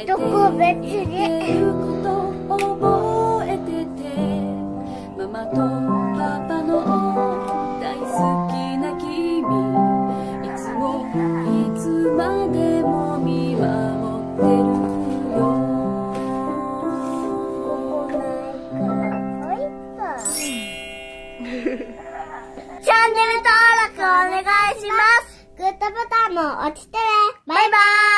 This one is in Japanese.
特別に覚えてて、ママとパパの大好きな君、いつもいつまでも見守ってるよ。 チャンネル登録お願いします。グッドボタンも押してね。バイバーイ。